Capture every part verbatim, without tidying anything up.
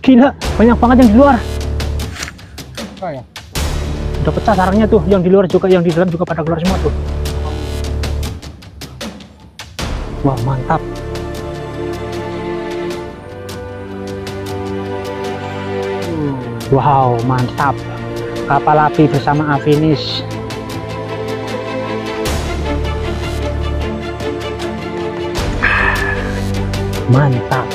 Gila, banyak banget yang di luar. Oh, ya. Udah pecah sarangnya tuh, yang di luar juga, yang di dalam juga pada keluar semua tuh. Wah, mantap. Wow, mantap. Kapal api bersama Afinis. Mantap.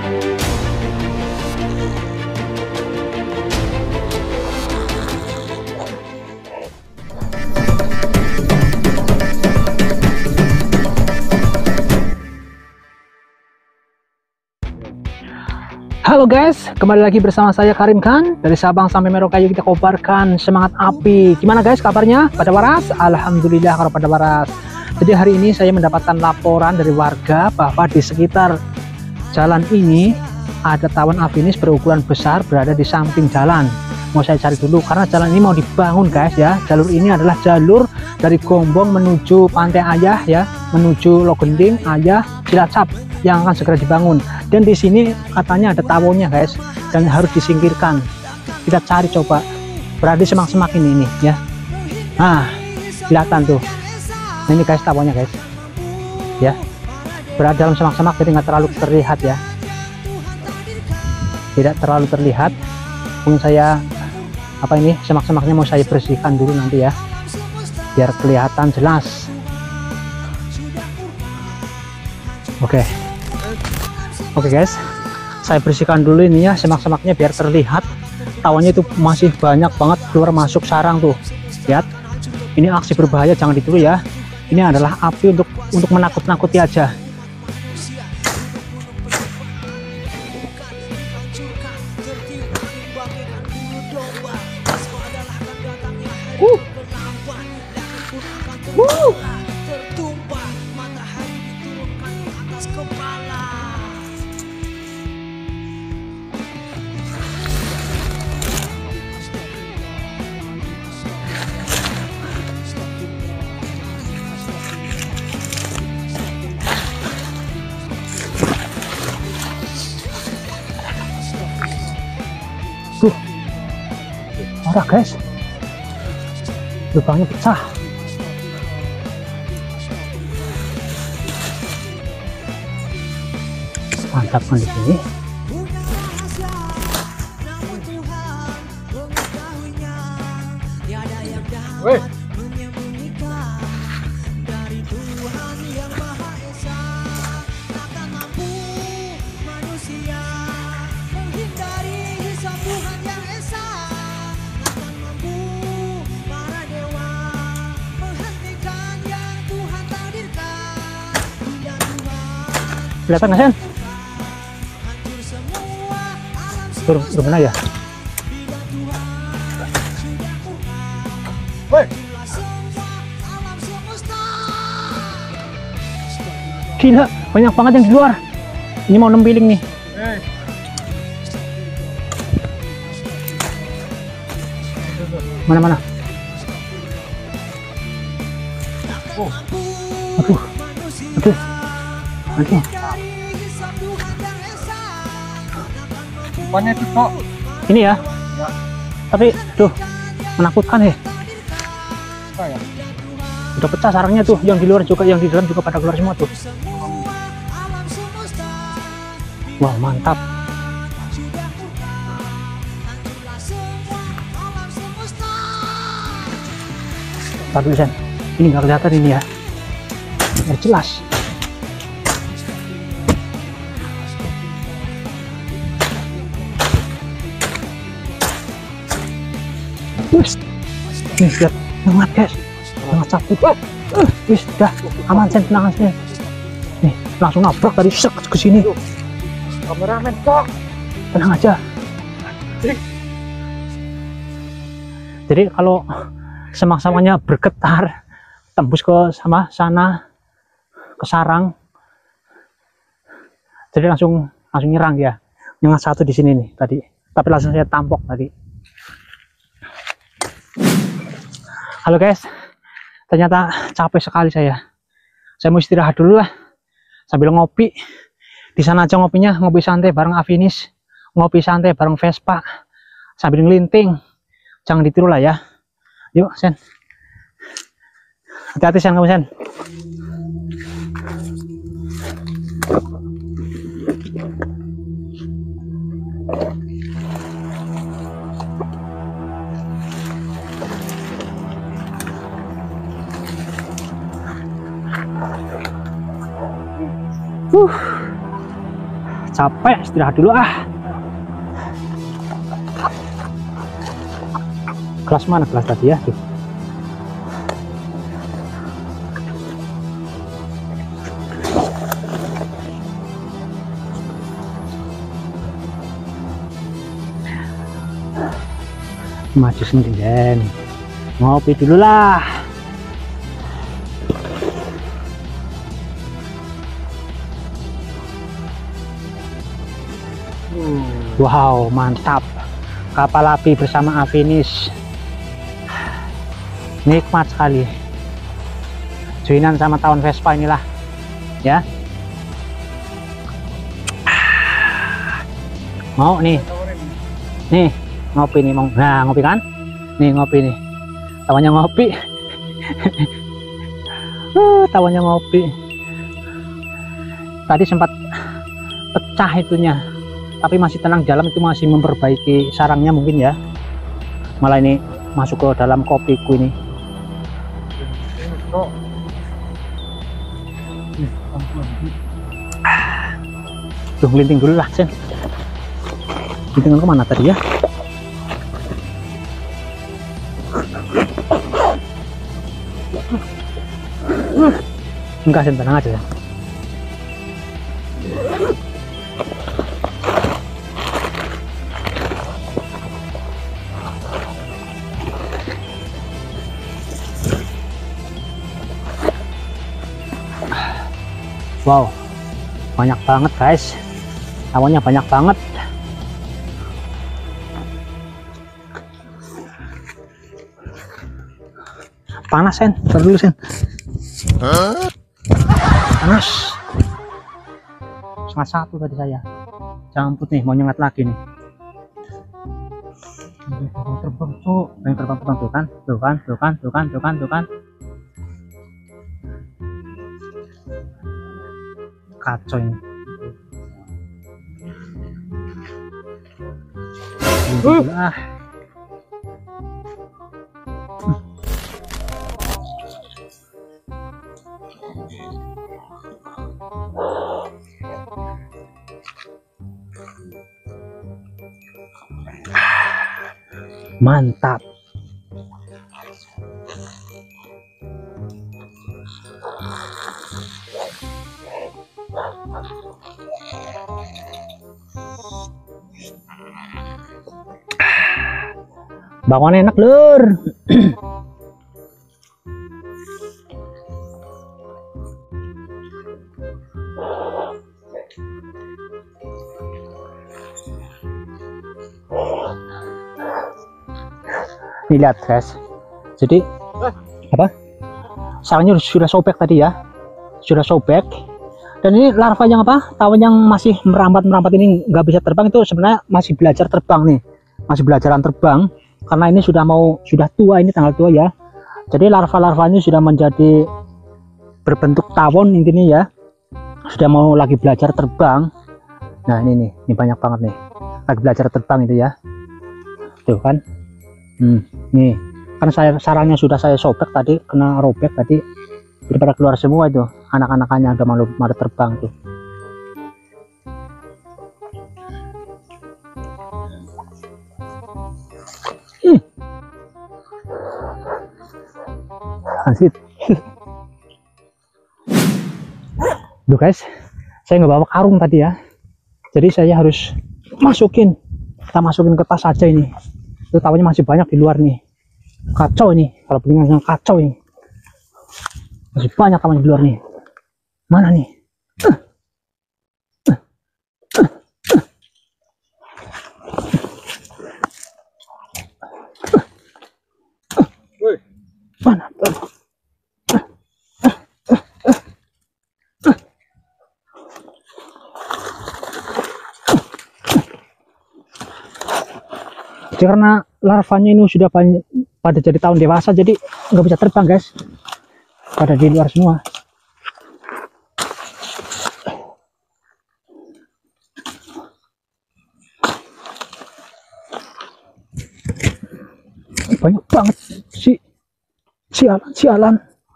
Halo guys, kembali lagi bersama saya Karim Khan. Dari Sabang sampai Merauke kita kobarkan semangat api. Gimana guys kabarnya? Pada waras? Alhamdulillah kalau pada waras. Jadi hari ini saya mendapatkan laporan dari warga bahwa di sekitar jalan ini ada tawon Afinis berukuran besar berada di samping jalan. Mau saya cari dulu karena jalan ini mau dibangun guys ya. Jalur ini adalah jalur dari Gombong menuju Pantai Ayah ya, menuju Logending, Ayah, Cilacap yang akan segera dibangun. Dan di sini katanya ada tawonnya guys dan harus disingkirkan. Kita cari coba. Berada di semak-semak ini nih ya. Nah, kelihatan tuh. Nah, ini guys tawonnya guys. Ya. Berada dalam semak-semak jadi nggak terlalu terlihat ya. Tidak terlalu terlihat. Mungkin saya apa ini semak-semaknya mau saya bersihkan dulu nanti ya. Biar kelihatan jelas. Oke. Oke guys, saya bersihkan dulu ini ya semak-semaknya biar terlihat. Tawonnya itu masih banyak banget keluar masuk sarang tuh. Lihat, ini aksi berbahaya, jangan ditiru ya. Ini adalah api untuk untuk menakut-nakuti aja. Uh. Uh. Tuh, parah guys, lubangnya pecah. Mantap kan di sini. Weh. Kelihatan nggak Sen? Turun, turun mana ya? Woi. Gila, banyak banget yang di luar. Ini mau nempiling nih. Hey. Mana-mana? Oh. Aduh, aduh, aduh. Banyak itu kok. Ini ya? Ya. Tapi, tuh, menakutkan ya. Oh, ya. Udah pecah sarangnya tuh, yang di luar juga, yang di dalam juga pada keluar semua tuh. Wah, mantap. Ntar dulu Sen, ini nggak kelihatan ini ya, biar jelas. Wis, nih lihat, hangat guys, hangat cabut. Uh, wis, dah aman Sen, tenang Sen. Nih, langsung nabrak dari sek ke sini. Kameramen kok. Tenang aja. Jadi, Jadi kalau semak-semaknya bergetar, tembus ke sama sana, ke sarang, jadi langsung langsung nyerang ya. Yang satu di sini nih tadi, tapi langsung saya tampok tadi. Halo guys, ternyata capek sekali saya. Saya mau istirahat dulu lah, sambil ngopi. Di sana aja ngopinya, ngopi santai bareng Afinis. ngopi santai bareng Vespa sambil ngelinting. Jangan ditiru lah ya. Yuk Sen, hati-hati Sen, kamu Sen. Uh, capek, istirahat dulu ah. Kelas mana kelas tadi ya? Tuh. Maju sendirian, ngopi dulu lah. Wow, mantap. Kapal api bersama Afinis. Nikmat sekali. Joinan sama tahun Vespa inilah. Ya. Mau nih. Nih, ngopi nih, mau. Nah, ngopi kan? Nih, ngopi nih. Tawannya ngopi. uh, tawannya ngopi. Tadi sempat pecah itunya. Tapi masih tenang dalam, itu masih memperbaiki sarangnya mungkin ya. Malah ini masuk ke dalam kopiku ini. Tuh, linting dulu lah Sen. Lintingan kemana tadi ya? Enggak Sen, tenang aja ya. Wow, banyak banget guys, awannya banyak banget. Panas Sen, taruh dulu Sen. Panas. Setengah satu tadi saya. Camput nih, mau nyengat lagi nih. Terbang cuk, yang terbang terbang tuh kan, tuh kan, tuh kan, tuh kan, tuh kan, tuh kan. Kacau ini. Uh. Ah. Mantap. Bakwan enak lur. Lihat guys, jadi eh. apa sarangnya sudah sobek tadi ya, sudah sobek. Dan ini larva yang apa, tawon yang masih merambat-merambat ini nggak bisa terbang, itu sebenarnya masih belajar terbang nih, masih belajaran terbang. Karena ini sudah mau sudah tua, ini tanggal tua ya. Jadi larva-larvanya sudah menjadi berbentuk tawon intinya ya, sudah mau lagi belajar terbang. Nah ini nih, ini banyak banget nih, lagi belajar terbang itu ya. Tuh kan, hmm, nih kan saya sarangnya sudah saya sobek tadi, kena robek tadi, jadi pada keluar semua itu anak-anakannya, udah malu malu terbang tuh. Hmm. Asik. Duh guys, saya nggak bawa karung tadi ya, jadi saya harus masukin, kita masukin ke tas aja ini. Itu tawonnya masih banyak di luar nih, kacau ini, kalau begini yang kacau ini, masih banyak tawon di luar nih. Mana nih? Uh. Uh. Uh. Uh. Mana? Jadi karena larvanya ini sudah banyak, pada jadi tahun dewasa, jadi nggak bisa terbang guys, pada di luar semua. Banyak banget si sialan sialan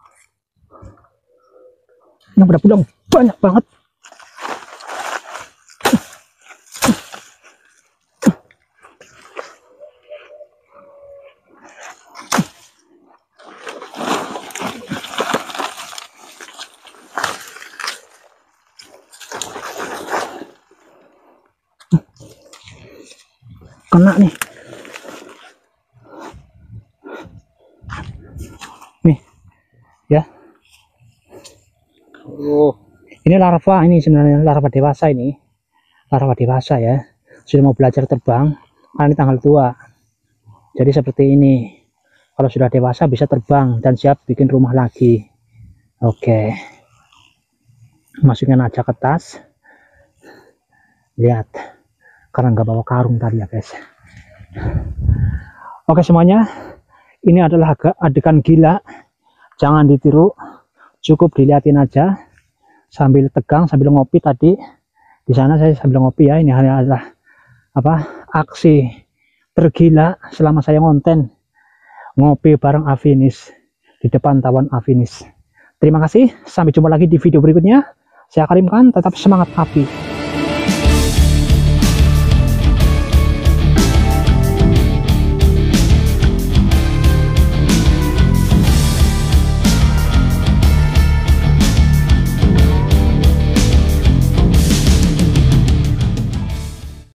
yang pada pulang, banyak banget. Kena nih. Nih. Ya. Oh, Ini larva, ini sebenarnya larva dewasa ini. Larva dewasa ya. Sudah mau belajar terbang, karena ini tanggal tua. Jadi seperti ini. Kalau sudah dewasa bisa terbang dan siap bikin rumah lagi. Oke. Masukin aja ke tas. Lihat. Karena nggak bawa karung tadi ya guys. Oke semuanya, ini adalah adegan gila, jangan ditiru, cukup dilihatin aja sambil tegang sambil ngopi. Tadi di sana saya sambil ngopi ya. Ini adalah apa, aksi tergila selama saya ngonten ngopi bareng Afinis di depan tawon Afinis. Terima kasih, sampai jumpa lagi di video berikutnya. Saya Karim Khan, tetap semangat api.